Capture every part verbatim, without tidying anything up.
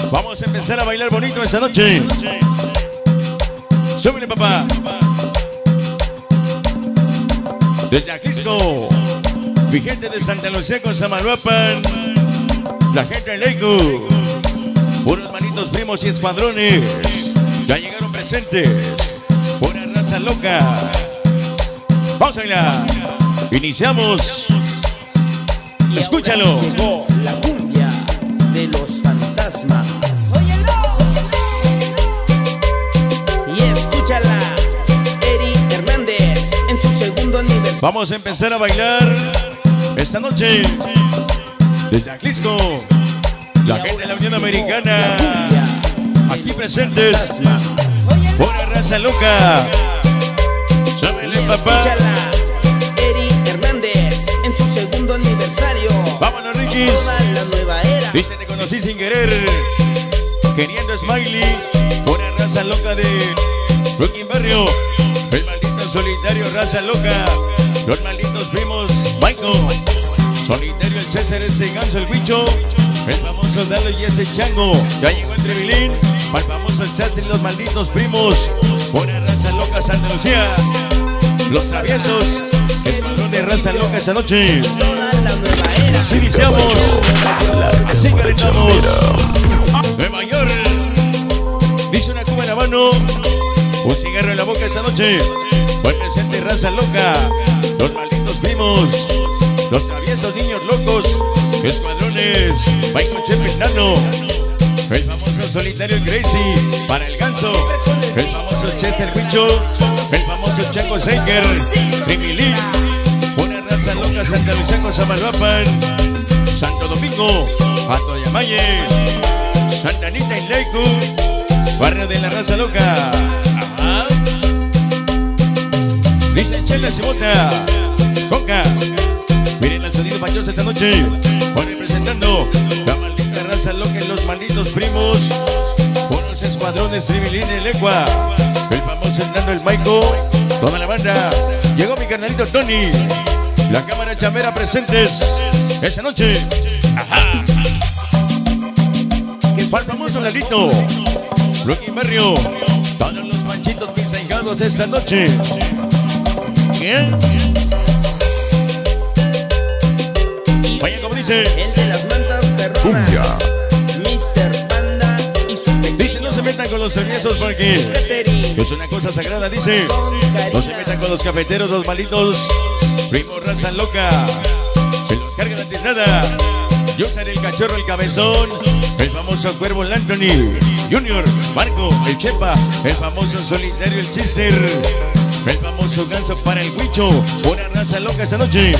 Vamos a empezar a bailar bonito esta noche. Súbele, papá. Desde Ajixco, mi gente de Santa Lucía con Samaluapan, la gente de Leiku, unos manitos primos y escuadrones, ya llegaron presentes. Una raza loca. Vamos a bailar. Iniciamos. Escúchalo. Llegó la cumbia de los fantasmas. Y escúchala, Eri Hernández en su segundo aniversario. Vamos a empezar a bailar esta noche desde Ajixco, la gente de la Unión Americana, aquí presentes. Una raza loca. Súbele, papá. Escúchala, Eri Hernández en su segundo aniversario. Vámonos, Riquis. Toda la nueva era. Dice, te conocí sin querer, queriendo Smiley. Una raza loca de Brooklyn Barrio. El maldito solitario, raza loca. Los malditos primos, Michael. Solitario, el Chester, ese ganso, el bicho. El famoso Dalo y ese chango. Ya llegó el Trevilín. Para el famoso Chester y los malditos primos. Una raza loca, Santa Lucía. Los traviesos. Escuadrón de raza loca esta noche. Toda la nueva era. Así iniciamos. Así calentamos. Nueva York. Dice una cuba en la mano, un cigarro en la boca esta noche. Hoy presente raza loca. Los malditos primos. Los traviesos niños locos. Escuadrones. Michael Chepe Nano. El famoso solitario Gracie. Para el ganso. El famoso Chester Bicho. El famoso Chango Shaker. Tremilín. Una raza loca, Santa Lucía con Samaluapan, Santo Domingo, Atoyamaye, Santa Anita y Leiku, barrio de la raza loca. Ajá. Dicen Chela Cibota, Coca. Miren el sonido pachoso esta noche. Hoy representando la maldita raza loca y los malditos primos. Unos escuadrones Tribilín y el Ecua. El famoso Hernando el Maico. Toda la banda. Llegó mi carnalito Tony. La cámara chamera presentes esa noche. Ajá. Para el famoso Lalito. Brooklyn Barrio. Todos los panchitos mis ahijados esta noche. ¿Bien? Vaya como dice. El de las mantas perronas. mister Panda y su Dice, no se metan con los traviesos porque es una cosa sagrada, dice. No se metan con los cafeteros, los malditos primos, raza loca. Se los cargan antes nada. Yo seré el cachorro, el cabezón. El famoso cuervo, el Anthony Junior, Marco, el Chepa. El famoso solitario, el Chester. El famoso ganso para el Huicho. Una raza loca esta noche.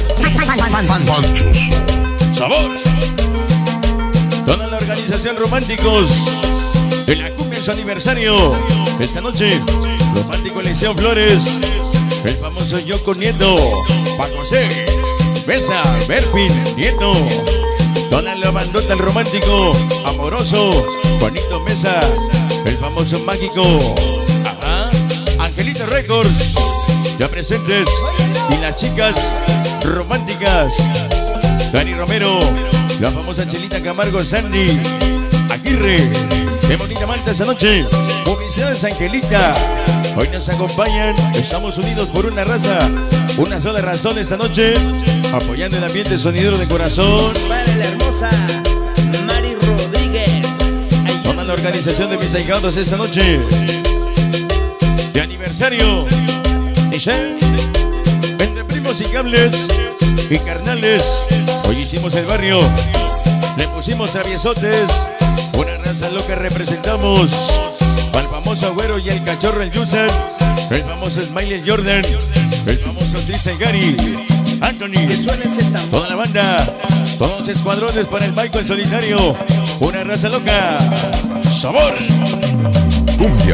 Sabor. Toda la organización Románticos de la cumbia en su aniversario. Esta noche, Romántico Liceo Flores. El famoso Yoko Nieto. Juan José, Mesa, Berpin, Nieto. Toda la bandota el romántico, amoroso, Juanito Mesa. El famoso mágico. Ajá. Angelito Records. Ya presentes. Y las chicas románticas. Dani Romero. La famosa Chelita Camargo, Sandy Aguirre. Qué bonita Malta esa noche. Publicidades Angelita. Hoy nos acompañan. Estamos unidos por una raza. Una sola razón esta noche. Apoyando el ambiente sonidero de corazón. Para la hermosa Mari Rodríguez. Toda la organización de mis ahijados esta noche. De aniversario. Dice. Entre primos y cables y carnales. Hoy hicimos el barrio. Le pusimos traviesotes. Una raza loca representamos al famoso Agüero y el cachorro el Yusan. El famoso Smiley Jordan. El famoso Tristan Gary. Anthony. Que suene ese tambor. Toda la banda. Todos los escuadrones para el Michael solitario. Una raza loca. Sabor. Cumbia.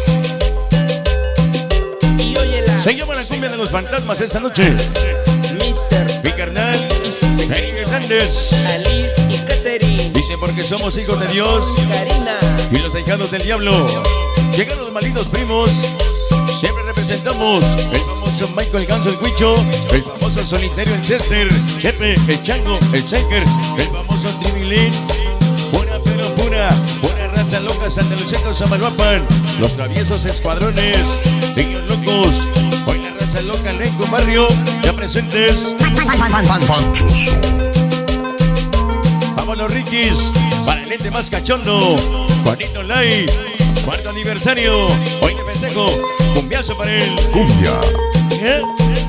Y óyela. Se llama la cumbia de los fantasmas esta noche. mister Mi carnal y su Eric Hernández. Ali y Catherine. Dice porque somos hijos de Dios Karina. y los ahijados del diablo. Llegaron los malditos primos. Siempre representamos el famoso Michael Ganso, el Huicho. El famoso solitario, el Chester. Chepe, el Chango, el Shaker. El famoso Tribilín. Pura pero pura. Pura Llega Santa Lucía con Samaluapan, los traviesos escuadrones, niños locos, hoy la raza loca, Lenco Barrio, ya presentes. Vámonos Rikis, para el ente más cachondo, Juanito Lai, cuarto aniversario, hoy de festejo, cumbiazo para él. Cumbia. ¿Eh?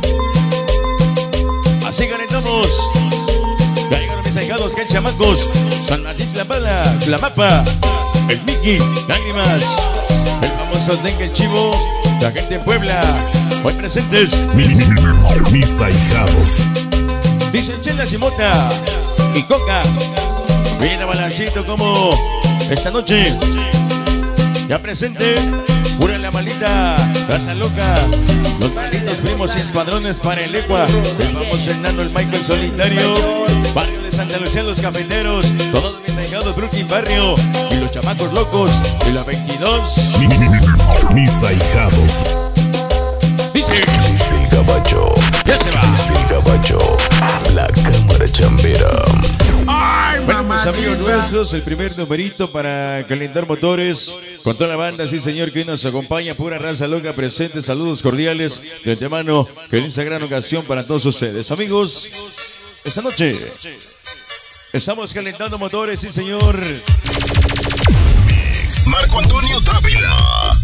Así calentamos. Ya llegaron mis ahijados, que el chamacos, San Martín, la Pala, la Mapa, el Mickey, Lágrimas, el famoso Dengue, el Chivo, la gente en Puebla, hoy presentes. Mis ahijados. Dicen Chelas y Mota y Coca. Viene Balancito como esta noche. Ya presente. Pura la maldita, raza loca. Los malditos primos y escuadrones para el Ecua. El famoso enano, el Michael Solitario. Barrio de Santa Lucía, los cafeteros. Todos mis ahijados, Brooklyn Barrio. Y los chamacos locos de la veintidós. Mis ahijados. Dice El gabacho. Ya se va. El gabacho. La cámara chambera. Bueno, pues amigos nuestros, el primer numerito para calentar motores con toda la banda, sí señor, que hoy nos acompaña, pura raza loca presente, saludos cordiales de antemano, que en esta gran ocasión para todos ustedes. Amigos, esta noche estamos calentando motores, sí señor. Marco Antonio Dávila.